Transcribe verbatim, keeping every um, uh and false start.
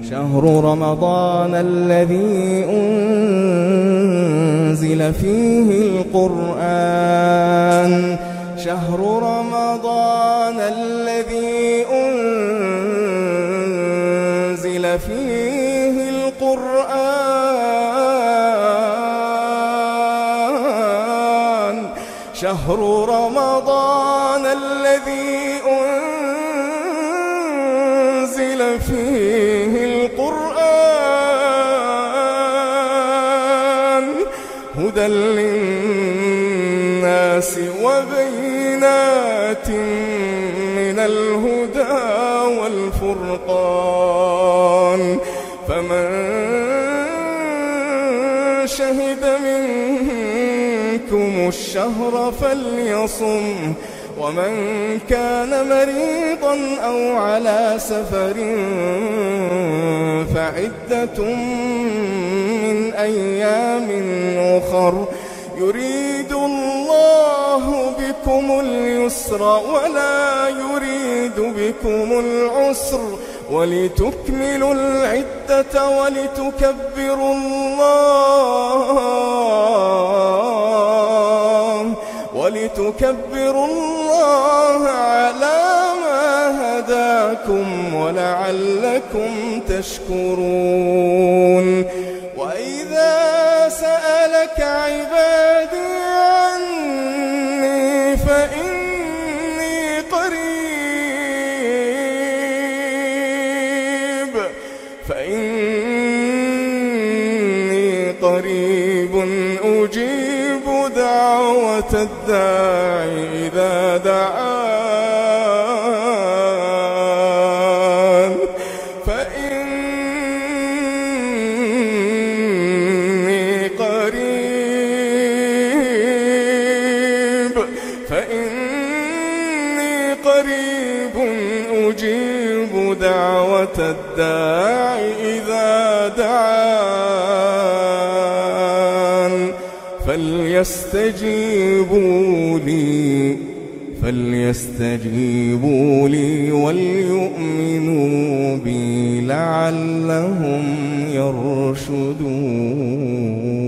شهر رمضان الذي أنزل فيه القرآن شهر رمضان الذي أنزل فيه القرآن شهر رمضان الذي أنزل فيه القرآن هدى للناس وبينات من الهدى والفرقان فمن شهد منكم الشهر فليصم ومن كان مريضا أو على سفر فعدة من أيام أخر يريد الله بكم اليسر ولا يريد بكم العسر ولتكملوا العدة ولتكبروا الله ولتكبروا الله على ما هداكم ولعلكم تشكرون وإذا سألك عبادي عني فإني قريب فإني قريب أجيب دعوة الداعي إذا دعان فإني قريب فإني قريب أجيب دعوة الداعي إذا دعان فليستجيبوا لي فليستجيبوا لي وليؤمنوا بي لعلهم يرشدون.